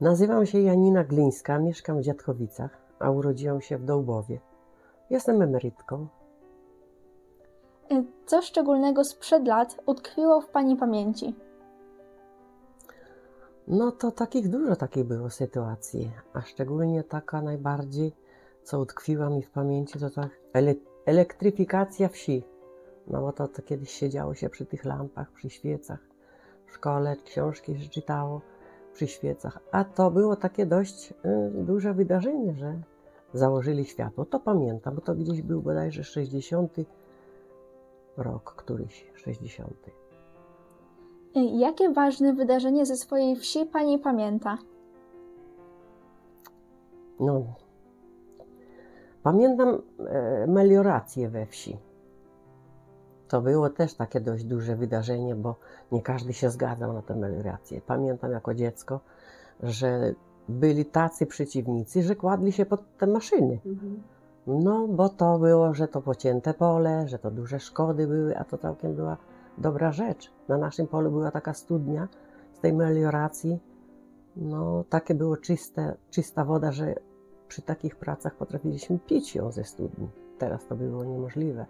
Nazywam się Janina Glińska, mieszkam w Dziadkowicach, a urodziłam się w Dołbowie. Jestem emerytką. Co szczególnego sprzed lat utkwiło w Pani pamięci? No to dużo takich było sytuacji, a szczególnie taka najbardziej, co utkwiła mi w pamięci, to tak elektryfikacja wsi. No bo to kiedyś siedziało się przy tych lampach, przy świecach. W szkole książki się czytało przy świecach. A to było takie dość duże wydarzenie, że założyli światło. To pamiętam, bo to gdzieś był bodajże 60. rok, któryś 60. Jakie ważne wydarzenie ze swojej wsi Pani pamięta? No, pamiętam meliorację we wsi. To było też takie dość duże wydarzenie, bo nie każdy się zgadzał na tę meliorację. Pamiętam jako dziecko, że byli tacy przeciwnicy, że kładli się pod te maszyny. No, bo to było, że to pocięte pole, że to duże szkody były, a to całkiem była dobra rzecz. Na naszym polu była taka studnia z tej melioracji. No, takie było czysta woda, że przy takich pracach potrafiliśmy pić ją ze studni. Teraz to by było niemożliwe.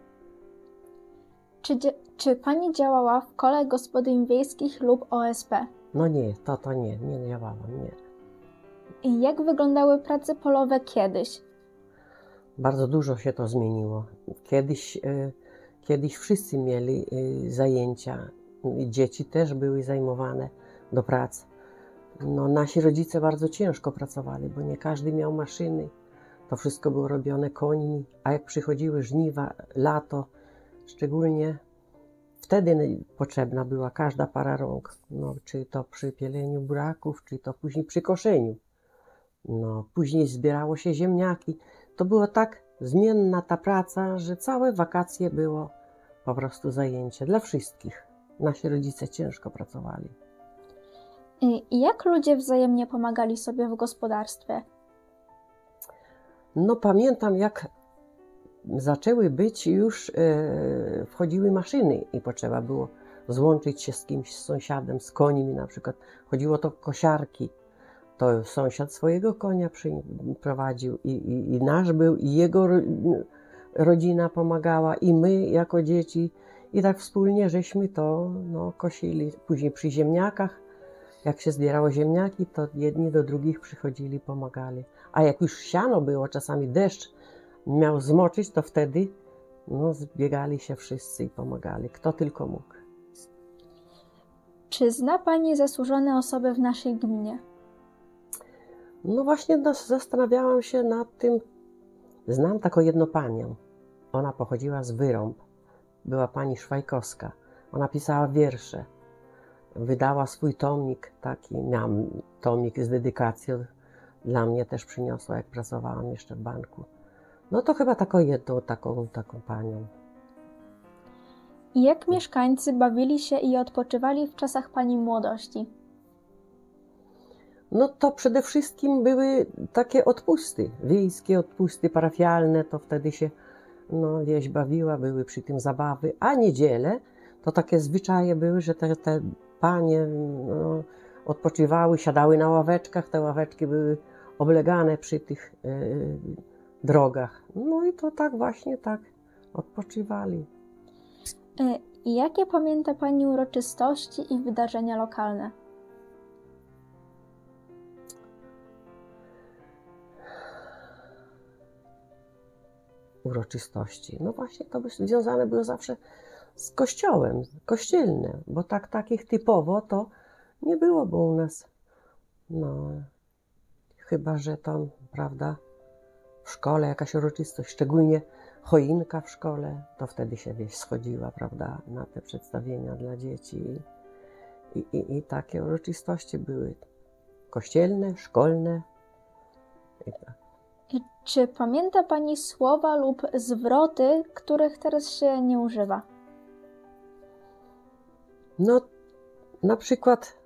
Czy Pani działała w kole gospodyń wiejskich lub OSP? No nie, to nie działałam, nie. I jak wyglądały prace polowe kiedyś? Bardzo dużo się to zmieniło. Kiedyś wszyscy mieli zajęcia, dzieci też były zajmowane do pracy. No, nasi rodzice bardzo ciężko pracowali, bo nie każdy miał maszyny. To wszystko było robione końmi, a jak przychodziły żniwa, lato, szczególnie wtedy potrzebna była każda para rąk. No, czy to przy pieleniu buraków, czy to później przy koszeniu. No, później zbierało się ziemniaki. To było tak zmienna ta praca, że całe wakacje było po prostu zajęcie dla wszystkich. Nasi rodzice ciężko pracowali. I jak ludzie wzajemnie pomagali sobie w gospodarstwie? No pamiętam, jak zaczęły być już, wchodziły maszyny i potrzeba było złączyć się z kimś, z sąsiadem, z końmi na przykład. Chodziło to o kosiarki. To sąsiad swojego konia prowadził i nasz był, i jego rodzina pomagała, i my jako dzieci. I tak wspólnie żeśmy to kosili. Później przy ziemniakach, jak się zbierało ziemniaki, to jedni do drugich przychodzili, pomagali. A jak już siano było, czasami deszcz miał zmoczyć, to wtedy zbiegali się wszyscy i pomagali, kto tylko mógł. Czy zna Pani zasłużone osoby w naszej gminie? No właśnie zastanawiałam się nad tym. Znam taką jedną panią. Ona pochodziła z Wyrąb. Była pani Szwajkowska. Ona pisała wiersze. Wydała swój tomik taki. Miałam tomik z dedykacją. Dla mnie też przyniosła, jak pracowałam jeszcze w banku. No to chyba taką jedną, taką panią. I jak mieszkańcy bawili się i odpoczywali w czasach Pani młodości? No to przede wszystkim były takie odpusty, wiejskie odpusty parafialne, to wtedy się wieś bawiła, były przy tym zabawy, a niedzielę to takie zwyczaje były, że te panie odpoczywały, siadały na ławeczkach, te ławeczki były oblegane przy tych drogach. No i to tak właśnie odpoczywali. I jakie pamięta Pani uroczystości i wydarzenia lokalne? Uroczystości. No właśnie to związane było zawsze z kościołem, kościelne, bo takich typowo to nie było, bo u nas, chyba że tam, prawda, w szkole jakaś uroczystość, szczególnie choinka w szkole, to wtedy się wieś schodziła, prawda, na te przedstawienia dla dzieci i takie uroczystości były kościelne, szkolne i tak. Czy pamięta Pani słowa lub zwroty, których teraz się nie używa? No, na przykład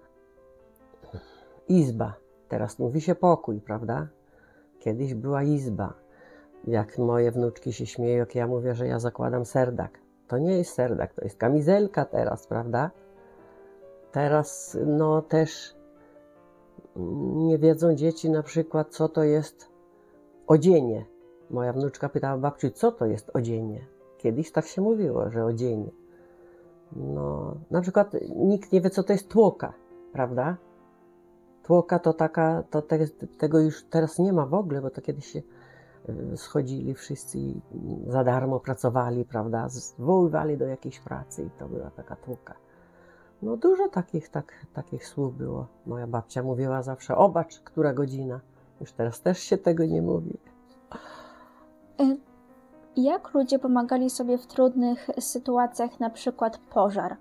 izba. Teraz mówi się pokój, prawda? Kiedyś była izba. Jak moje wnuczki się śmieją, jak ja mówię, że ja zakładam serdak. To nie jest serdak, to jest kamizelka teraz, prawda? Teraz też Nie wiedzą dzieci na przykład, co to jest odzienie. Moja wnuczka pytała babci, co to jest odzienie. Kiedyś tak się mówiło, że odzienie. No, na przykład nikt nie wie, co to jest tłoka, prawda? Tłoka to taka, tego już teraz nie ma w ogóle, bo to kiedyś się schodzili wszyscy i za darmo pracowali, prawda? Zwoływali do jakiejś pracy i to była taka tłoka. No dużo takich słów było. Moja babcia mówiła zawsze, obacz, która godzina. Już teraz też się tego nie mówi. Jak ludzie pomagali sobie w trudnych sytuacjach, na przykład pożar?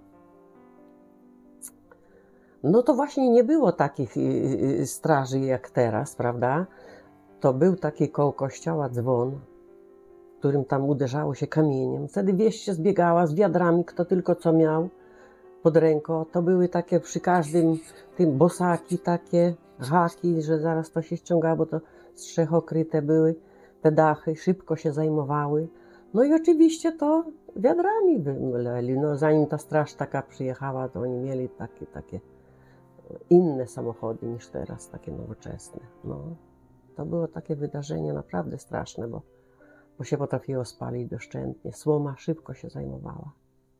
No to właśnie nie było takich straży jak teraz, prawda? To był taki koło kościoła dzwon, którym tam uderzało się kamieniem. Wtedy wieś się zbiegała z wiadrami, kto tylko co miał pod ręką. To były takie przy każdym tym bosaki, takie haki, że zaraz to się ściągało, bo to strzechokryte były te dachy, szybko się zajmowały. No i oczywiście to wiadrami wyleli. No zanim ta straż taka przyjechała, to oni mieli takie inne samochody niż teraz, takie nowoczesne. No, to było takie wydarzenie naprawdę straszne, bo się potrafiło spalić doszczętnie. Słoma szybko się zajmowała.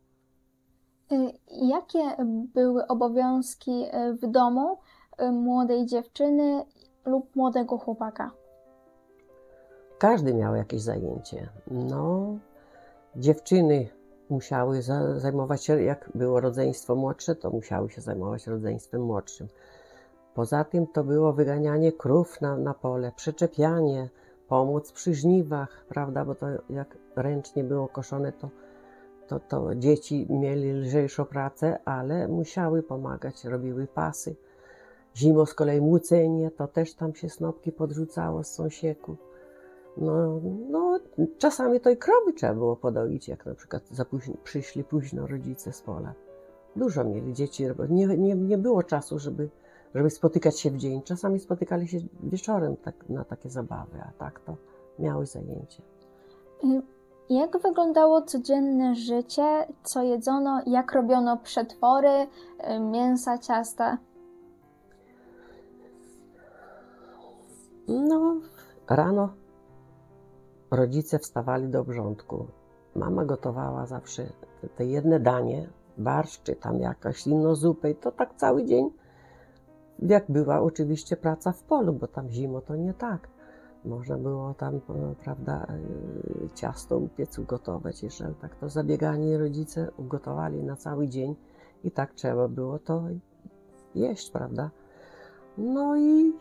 Jakie były obowiązki w domu młodej dziewczyny lub młodego chłopaka? Każdy miał jakieś zajęcie. No, dziewczyny musiały zajmować się, jak było rodzeństwo młodsze, to musiały się zajmować rodzeństwem młodszym. Poza tym to było wyganianie krów na pole, przyczepianie, pomoc przy żniwach, prawda, bo to jak ręcznie było koszone, to dzieci mieli lżejszą pracę, ale musiały pomagać, robiły pasy. Zimą z kolei młócenie, to też tam się snopki podrzucało z sąsieków. No, czasami to i krowy trzeba było podoić, jak na przykład przyszli późno rodzice z pola. Dużo mieli dzieci, nie było czasu, żeby spotykać się w dzień. Czasami spotykali się wieczorem na takie zabawy, a tak to miały zajęcie. Jak wyglądało codzienne życie? Co jedzono? Jak robiono przetwory, mięsa, ciasta? No, rano rodzice wstawali do obrządku. Mama gotowała zawsze te jedne danie, barszcz czy tam jakaś inną zupę i to tak cały dzień. Jak była oczywiście praca w polu, bo tam zimą to nie tak. Można było tam, prawda, ciasto upiec, ugotować. Jeżeli tak to zabiegani rodzice ugotowali na cały dzień i tak trzeba było to jeść, prawda. No i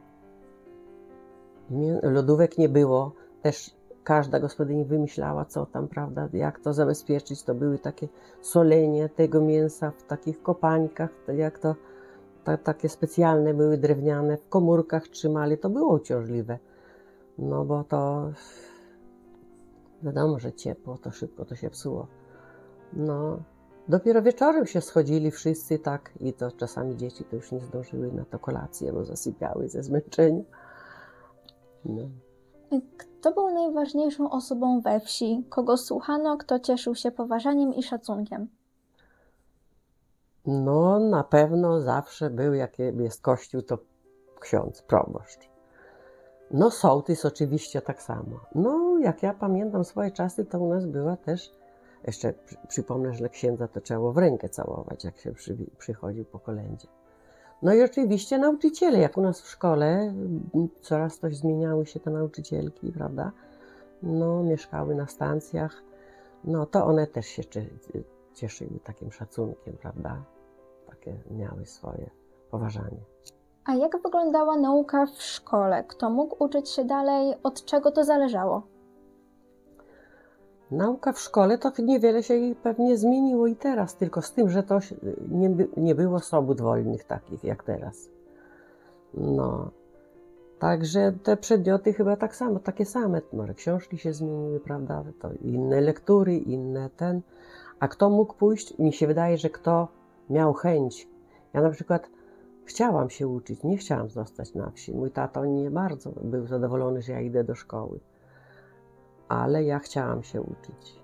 lodówek nie było. Też każda gospodyni wymyślała, co tam, prawda, jak to zabezpieczyć. To były takie solenie tego mięsa w takich kopańkach, jak to takie specjalne były, drewniane, w komórkach trzymali. To było uciążliwe. No bo to wiadomo, że ciepło, to szybko to się psuło. No, dopiero wieczorem się schodzili wszyscy tak i to czasami dzieci to już nie zdążyły na to kolację, bo zasypiały ze zmęczenia. No. Kto był najważniejszą osobą we wsi? Kogo słuchano, kto cieszył się poważaniem i szacunkiem? No, na pewno zawsze był, jak jest kościół, to ksiądz, proboszcz. No, sołtys oczywiście tak samo. No, jak ja pamiętam swoje czasy, to u nas była też, jeszcze przypomnę, że księdza to trzeba było w rękę całować, jak się przychodził po kolędzie. No i oczywiście nauczyciele, jak u nas w szkole, coraz to zmieniały się te nauczycielki, prawda? No, mieszkały na stacjach, no to one też się cieszyły takim szacunkiem, prawda? Takie miały swoje poważanie. A jak wyglądała nauka w szkole? Kto mógł uczyć się dalej? Od czego to zależało? Nauka w szkole to niewiele się pewnie zmieniło i teraz, tylko z tym, że to nie było sobót wolnych takich jak teraz. No, także te przedmioty chyba tak samo, takie same. Może książki się zmieniły, prawda? To inne lektury, inne A kto mógł pójść? Mi się wydaje, że kto miał chęć. Ja na przykład chciałam się uczyć, nie chciałam zostać na wsi. Mój tato nie bardzo był zadowolony, że ja idę do szkoły. Ale ja chciałam się uczyć.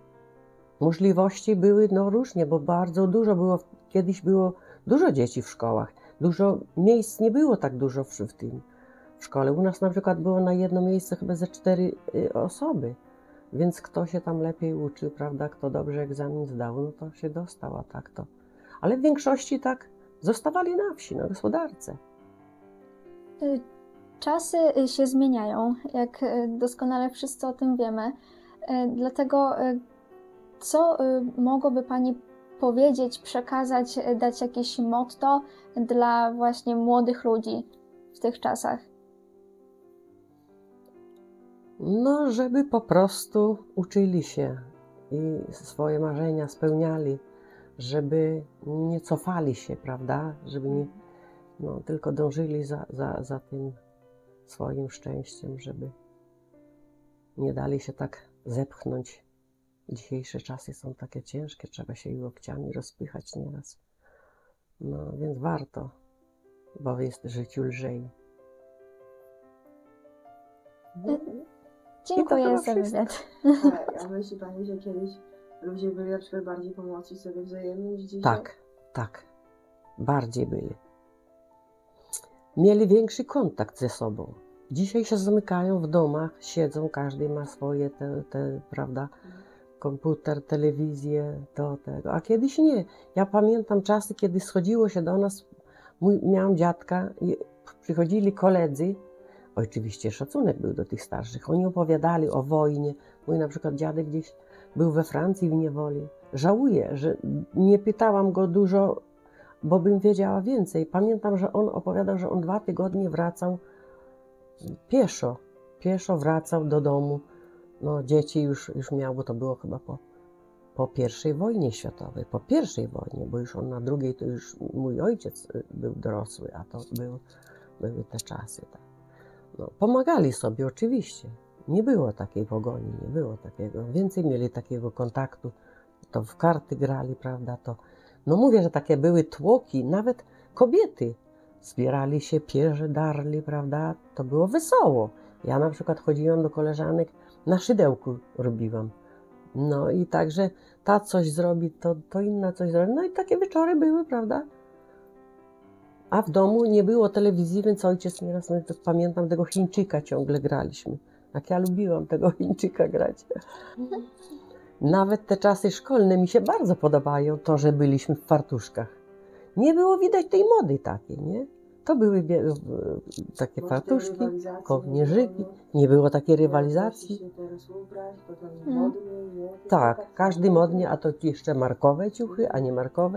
Możliwości były różnie, bo bardzo dużo było, kiedyś było dużo dzieci w szkołach. Dużo miejsc nie było tak dużo w szkole. U nas na przykład było na jedno miejsce chyba ze 4 osoby. Więc kto się tam lepiej uczył, prawda, kto dobrze egzamin zdał, no to się dostał, a tak to. Ale w większości tak zostawali na wsi, na gospodarce. Czasy się zmieniają, jak doskonale wszyscy o tym wiemy. Dlatego co mogłoby Pani powiedzieć, przekazać, dać jakieś motto dla właśnie młodych ludzi w tych czasach? No, żeby po prostu uczyli się i swoje marzenia spełniali, żeby nie cofali się, prawda, żeby nie, no, tylko dążyli za tym swoim szczęściem, żeby nie dali się tak zepchnąć. Dzisiejsze czasy są takie ciężkie, trzeba się i łokciami rozpychać nieraz. No, więc warto, bo jest życiu lżej. No. Dziękuję za wywiad. A myśli Pani, że kiedyś ludzie byli na przykład bardziej pomocni sobie wzajemnie niż dzisiaj? Tak, tak. Bardziej byli. Mieli większy kontakt ze sobą. Dzisiaj się zamykają w domach, siedzą, każdy ma swoje, prawda, komputer, telewizję, tego. A kiedyś nie. Ja pamiętam czasy, kiedy schodziło się do nas, miałam dziadka i przychodzili koledzy. Oczywiście szacunek był do tych starszych. Oni opowiadali o wojnie. Mój na przykład dziadek gdzieś był we Francji w niewoli. Żałuję, że nie pytałam go dużo, bo bym wiedziała więcej. Pamiętam, że on opowiadał, że on 2 tygodnie wracał pieszo. Pieszo wracał do domu. No, dzieci już miał, bo to było chyba po I wojnie światowej. Po I wojnie, bo już on na II to już mój ojciec był dorosły, a to były te czasy. Tak. No, pomagali sobie oczywiście. Nie było takiej pogoni, nie było takiego. Więcej mieli takiego kontaktu. To w karty grali, prawda? To, no mówię, że takie były tłoki. Nawet kobiety zbierali się, pierze darli, prawda? To było wesoło. Ja na przykład chodziłam do koleżanek, na szydełku robiłam. No i także ta coś zrobi, to inna coś zrobi. No i takie wieczory były, prawda? A w domu nie było telewizji, więc ojciec nieraz, no, pamiętam, tego Chińczyka ciągle graliśmy. Jak ja lubiłam tego Chińczyka grać. Nawet te czasy szkolne mi się bardzo podobają, to, że byliśmy w fartuszkach. Nie było widać tej mody takiej, nie? To były takie fartuszki, kołnierzyki, nie było takiej rywalizacji. Tak, każdy modnie, a to jeszcze markowe ciuchy, a nie markowe.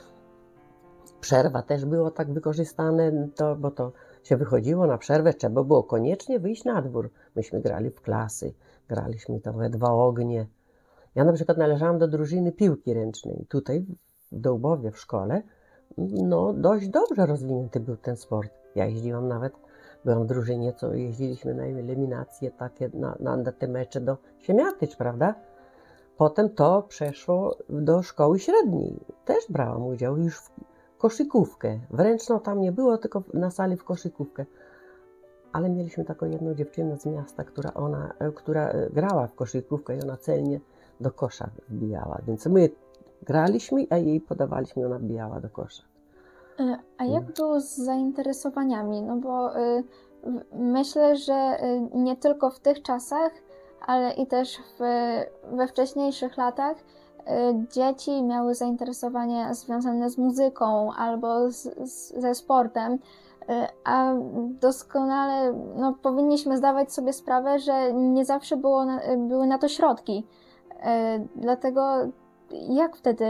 Przerwa też było tak wykorzystane, bo to się wychodziło na przerwę, trzeba było koniecznie wyjść na dwór. Myśmy grali w klasy, graliśmy tam we 2 ognie. Ja na przykład należałam do drużyny piłki ręcznej. Tutaj w Dołbowie w szkole, no dość dobrze rozwinięty był ten sport. Ja jeździłam nawet, byłam w drużynie, co jeździliśmy na eliminacje takie, na te mecze do Siemiatycz, prawda? Potem to przeszło do szkoły średniej. Też brałam udział już w koszykówkę. Wręczną tam nie było, tylko na sali w koszykówkę. Ale mieliśmy taką jedną dziewczynę z miasta, która grała w koszykówkę i ona celnie do kosza wbijała. Więc my graliśmy, a jej podawaliśmy, ona wbijała do kosza. A jak było z zainteresowaniami? No bo myślę, że nie tylko w tych czasach, ale i też we wcześniejszych latach dzieci miały zainteresowania związane z muzyką albo ze sportem, a doskonale powinniśmy zdawać sobie sprawę, że nie zawsze były na to środki. Dlatego jak wtedy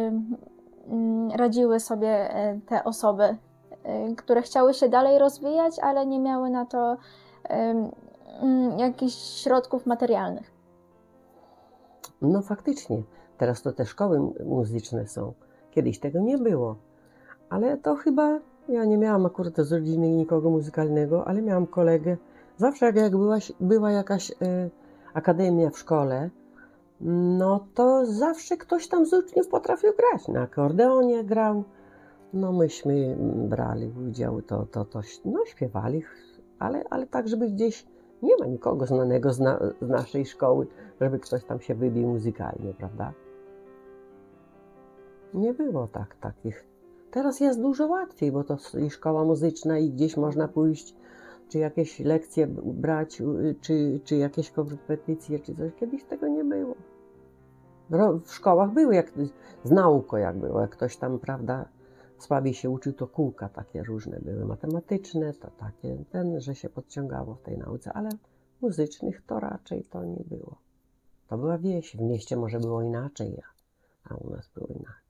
radziły sobie te osoby, które chciały się dalej rozwijać, ale nie miały na to jakichś środków materialnych? No faktycznie, teraz to te szkoły muzyczne są. Kiedyś tego nie było, ale to chyba, ja nie miałam akurat z rodziny nikogo muzykalnego, ale miałam kolegę. Zawsze jak była jakaś akademia w szkole, no to zawsze ktoś tam z uczniów potrafił grać. Na akordeonie grał, no myśmy brali udział, no śpiewali, ale tak, żeby gdzieś nie ma nikogo znanego z naszej szkoły, żeby ktoś tam się wybił muzykalnie, prawda? Nie było takich Teraz jest dużo łatwiej, bo to i szkoła muzyczna i gdzieś można pójść, czy jakieś lekcje brać, czy jakieś korepetycje, czy coś. Kiedyś tego nie było. W szkołach były, jak z nauką jak było, jak ktoś tam, prawda, słabiej się uczył, to kółka takie różne były, matematyczne, to takie, że się podciągało w tej nauce, ale muzycznych to raczej to nie było. To była wieś, w mieście może było inaczej, a u nas było inaczej.